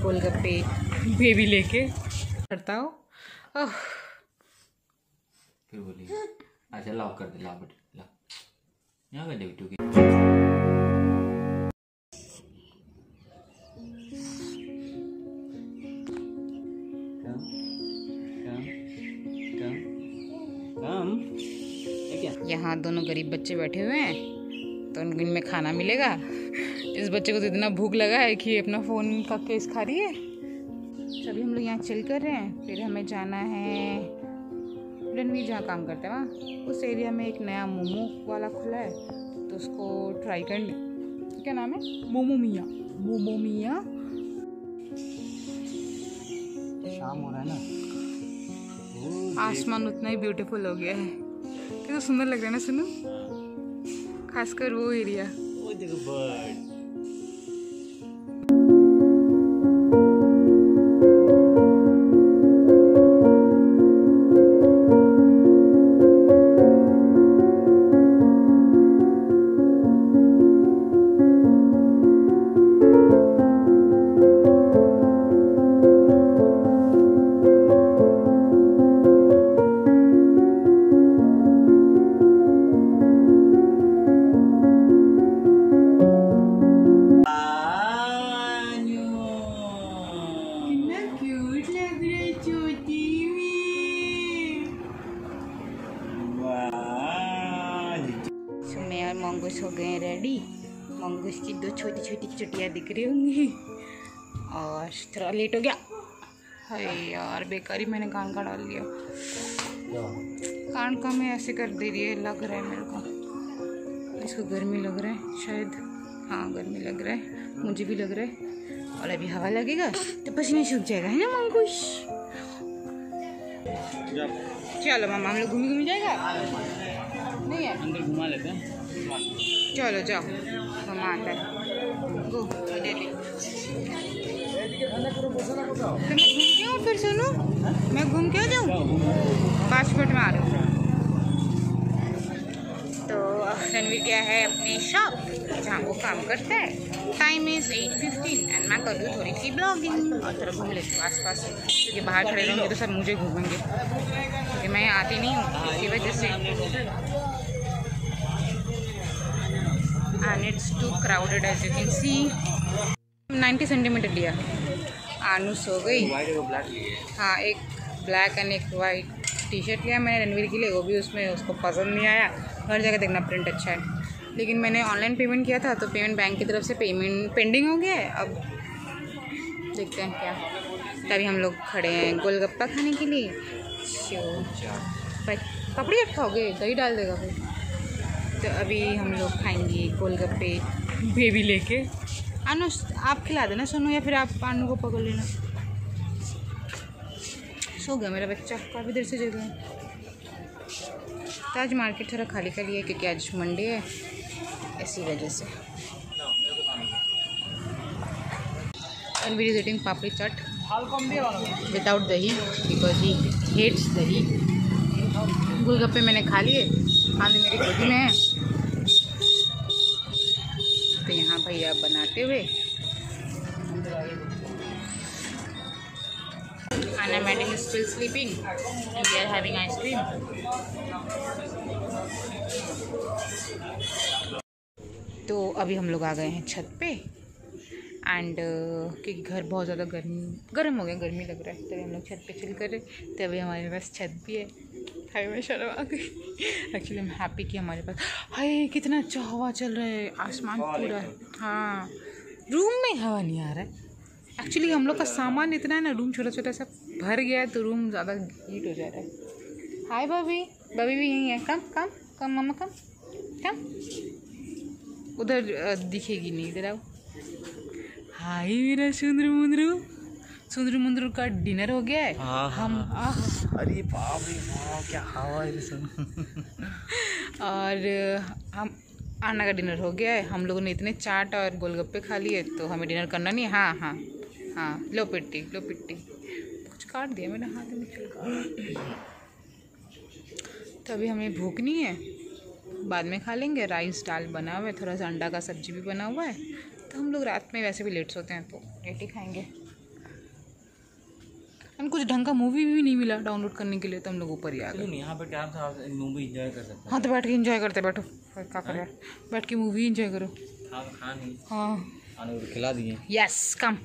गोलगप्पे baby लेके करता हो। फिर बोलिए अच्छा लॉक कर दे, लाओ बेटे लाओ, यहाँ कर दे बिट्टू की। यहाँ दोनों गरीब बच्चे बैठे हुए हैं तो इनमें खाना मिलेगा। इस बच्चे को तो इतना भूख लगा है कि अपना फ़ोन का केस खा रही है। अभी हम लोग यहाँ चिल कर रहे हैं, फिर हमें जाना है रणवीर जहाँ काम करता है वहाँ उस एरिया में एक नया मोमो वाला खुला है तो उसको ट्राई करने। क्या नाम है? मोमो मिया। मोमो मिया। शाम हो रहा है ना, आसमान उतना ही ब्यूटीफुल हो गया है, कितना सुंदर लग रहा है ना सुनो, खासकर वो एरिया। वो देखो बर्ड। मंगूस हो गए रेडी। मंगूस की दो छोटी छोटी चुटियाँ दिख रही होंगी और थोड़ा लेट हो गया। हाय यार बेकारी मैंने कान का डाल दिया। कान का मैं ऐसे कर दे रही है, लग रहा है मेरे को। इसको गर्मी लग रहा है शायद, हाँ गर्मी लग रहा है, मुझे भी लग रहा है। और अभी हवा लगेगा तो पसीना सूख जाएगा, है ना मंगूस? चलो मामा हम लोग घूमी जाएगा नहीं है, अंदर घुमा लेते हैं। चलो जाओ मामा आता है। गो दे दे। तो मैं घूम के आऊँ फिर सुनो, मैं घूम के आ जाऊँ 5 मिनट में आ रहा हूँ। तो रणवीर गया है अपने शॉप जहाँ वो काम करता है। टाइम इज़ 8:15 एंड मैं कर दूँ थोड़ी सी ब्लॉगिंग और थोड़ा घूम लेती हूँ आसपास, क्योंकि बाहर खड़े रहूँगी तो सब मुझे घूमेंगे, क्योंकि मैं आती नहीं हूँ इसी वजह से। And it's too crowded as you can see. 90 centimetre लिया। आनू सो गई। हाँ एक ब्लैक एंड एक वाइट टी शर्ट लिया मैंने रणवीर के लिए, वो भी उसमें उसको पसंद नहीं आया। हर जगह देखना प्रिंट अच्छा है, लेकिन मैंने ऑनलाइन पेमेंट किया था तो पेमेंट बैंक की तरफ से पेमेंट पेंडिंग हो गया है। अब देखते हैं क्या। तभी हम लोग खड़े हैं गोलगप्पा खाने के लिए। भाई कपड़े हट खाओगे, दही डाल देगा भाई। तो अभी हम लोग खाएंगे गोलगप्पे बेबी लेके। आनू आप खिला देना सोनू, या फिर आप आनू को पकड़ लेना। सो गया मेरा बच्चा, काफ़ी देर से जग गया। तो आज मार्केट थोड़ा खाली खाली है क्योंकि आज मंडे है, इसी वजह से। Ranveer is eating papdi chaat without dahi because he hates dahi. Golgappe मैंने खा लिए, आंधी मेरी गोदी में है। तो यहाँ भैया बनाते हुए Anna madam is still sleeping and we are having ice cream. तो अभी हम लोग आ गए हैं छत पे एंड क्योंकि घर बहुत ज़्यादा गर्म हो गया, गर्मी लग रहा है, तभी हम लोग छत पे चिल कर रहे। तभी हमारे पास छत भी है। हाय मैं शर्म आ गई। एक्चुअली हम हैप्पी कि हमारे पास, हाय कितना अच्छा हवा चल रहा है, आसमान पूरा है। हाँ रूम में हवा नहीं आ रहा है। एक्चुअली हम लोग का सामान इतना है ना, रूम छोटा छोटा सा भर गया है तो रूम ज़्यादा हीट हो जा रहा है। हाय भाभी, भाभी भी यहीं है। कम कम कम मामा कम कम, उधर दिखेगी नहीं, इधर आओ। हाय मेरा सुंदर मुंदरू का डिनर हो गया है। हम अरे बाप रे बाप क्या हवा है और हम आना का डिनर हो गया है। हम लोगों ने इतने चाट और गोलगप्पे खा लिए तो हमें डिनर करना नहीं है। हाँ हाँ हाँ लो पिट्टी कुछ काट दिया मैंने हाथ में चल। तो अभी हमें भूख नहीं है, बाद में खा लेंगे। राइस दाल बना हुआ है, थोड़ा सा अंडा का सब्जी भी बना हुआ है। तो हम लोग रात में वैसे भी लेट सोते हैं तो लेट ही खाएंगे। एंड कुछ ढंग का मूवी भी नहीं मिला डाउनलोड करने के लिए, तो हम लोग ऊपर ही आ गए। यहाँ पे क्या था, मूवी एंजॉय कर सकते हाँ तो बैठ के एंजॉय करते, बैठो क्या करें यार, बैठ के मूवी एंजॉय करो। खा नहीं, हाँ खिला दिए। Yes come.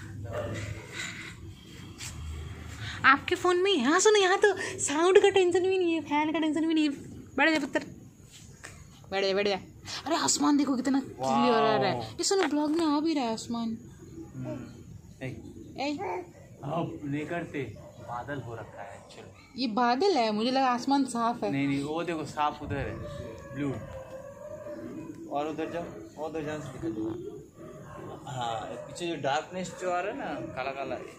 आपके फ़ोन में यहाँ सुनो, यहाँ तो साउंड का टेंशन भी नहीं है, फैन का टेंशन भी नहीं है। बैठ जा पुत्र, बैठ जा बैठ जा। अरे आसमान देखो कितना क्लियर आ रहा है। ये सुनो ब्लॉग में आ भी रहा है आसमान। अब नहीं करते, बादल हो रखा है। चलो ये बादल है, मुझे लगा आसमान साफ है। नहीं वो देखो साफ उधर है, ब्लू। और उधर जाओ, उधर जाने से दिक्कत होगा। हाँ पीछे जो डार्कनेस जो आ रहा है ना, काला काला है।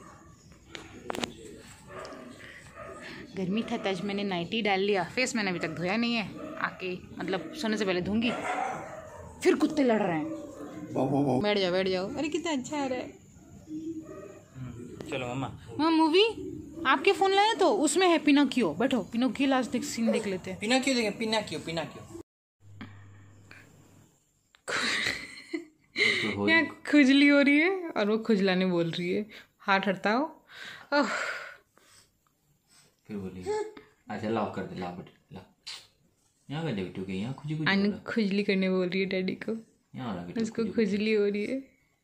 गर्मी था तो आज मैंने नाइटी डाल लिया। फेस मैंने अभी तक धोया नहीं है, आके मतलब सोने से पहले धोंगी। फिर कुत्ते लड़ रहे हैं। बैठ जाओ बैठ जाओ। अरे कितना अच्छा आ रहा है। चलो मम्मा, हाँ मूवी आपके फ़ोन लाए तो उसमें है पिनोकियो। बैठो पिनोकियो लास्ट देख सीन देख लेते हैं। पिनोकियो देखें, पिनोकियो। यहाँ खुजली हो रही है और वो खुजलाने बोल रही है, हाथ हटाओ। फिर बोलिए अच्छा लाओ कर दे, लाओ बेटा लाओ। यहाँ कर दे बेटू के, यहाँ खुजी अनु खुजली करने बोल रही है डैडी को। यहाँ वाला बेटा, उसको खुजली हो रही है।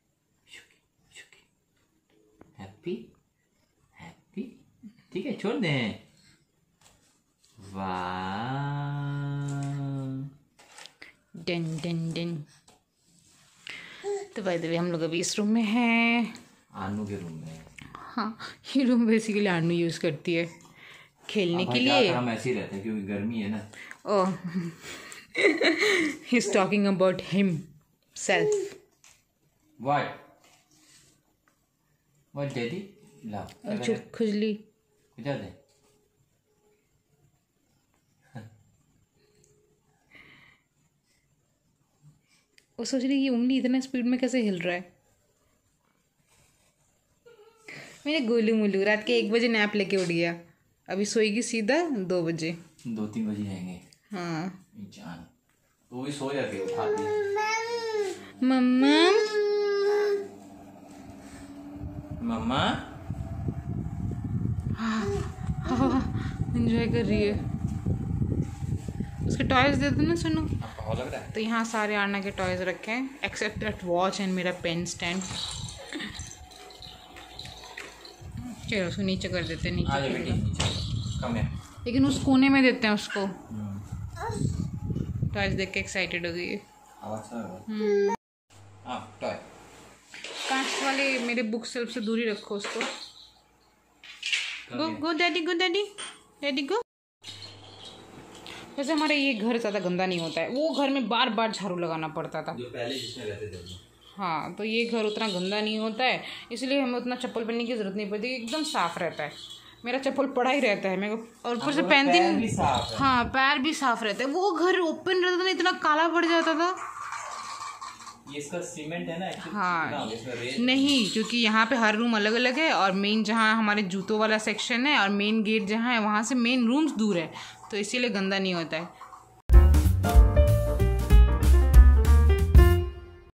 हैप्पी हैप्पी, ठीक है छोड़ दें। वाह डन डन डन। तो बाय द वे हम लोग अभी इस रूम में हैं, आनू के रूम में। हाँ ये रूम बेसिकली आनू यूज़ करती है खेलने के लिए। हम ऐसे ही रहते हैं क्योंकि गर्मी है ना। Oh he is talking about himself. What daddy लाओ खुजली इधर दे। वो सोच रही है कि उंगली इतना स्पीड में कैसे हिल रहा है। मेरे गोलू मोलू रात के 1 बजे नैप लेके उठ गया, अभी सोएगी सीधा 2 बजे। 2-3 बजे जाएंगे। हाँ जान वो भी सो जाती है, उठाती है। मम्मा मम्मा एंजॉय कर रही है। उसके टॉयज दे दो ना सुनो। आपको लग रहा है? तो यहाँ सारे आना के टॉयज रखे हैं एक्सेप्ट दैट वॉच एंड मेरा पेन स्टैंड। चलो उसको नीचे कर देते हैं, नीचे कम है। लेकिन उस कोने में देते हैं उसको। टॉयज देख के एक्साइटेड हो गई है। टॉय कांच वाले मेरे बुक सेल्फ से दूरी रखो उसको। Go go daddy go daddy daddy go. वैसे हमारे ये घर ज़्यादा गंदा नहीं होता है, वो घर में बार बार झाड़ू लगाना पड़ता था जो पहले जिसमें रहते थे। हाँ तो ये घर उतना गंदा नहीं होता है, इसलिए हमें उतना चप्पल पहनने की ज़रूरत नहीं पड़ती, एकदम साफ़ रहता है। मेरा चप्पल पड़ा ही रहता है मेरे को, और ऊपर से पहनती। हाँ पैर भी साफ रहता है। वो घर ओपन रहता था ना, इतना काला पड़ जाता था। ये इसका सीमेंट है ना। हाँ नहीं, क्योंकि यहाँ पे हर रूम अलग अलग है, और मेन जहाँ हमारे जूतों वाला सेक्शन है और मेन गेट जहाँ है वहाँ से मेन रूम्स दूर है, तो इसीलिए गंदा नहीं होता है।